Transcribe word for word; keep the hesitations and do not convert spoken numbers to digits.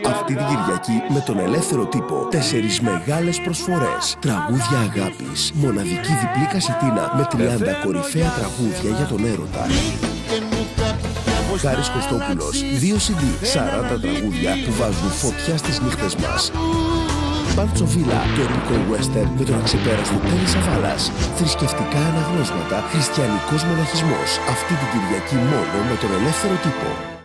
Αυτή την Κυριακή με τον Ελεύθερο Τύπο τέσσερις μεγάλες προσφορές. Τραγούδια αγάπης, μοναδική διπλή κασετίνα με τριάντα κορυφαία τραγούδια για τον έρωτα. Χάρης Κωστόπουλος, δύο σι ντι, σαράντα τραγούδια που βάζουν φωτιά στις νύχτες μας. Πάντσο Βίλα, το επικό western με τον αξεπέραστο Τέλη Σαβάλας. Θρησκευτικά αναγνώσματα, χριστιανικός μοναχισμός. Αυτή την Κυριακή μόνο με τον Ελεύθερο Τύπο.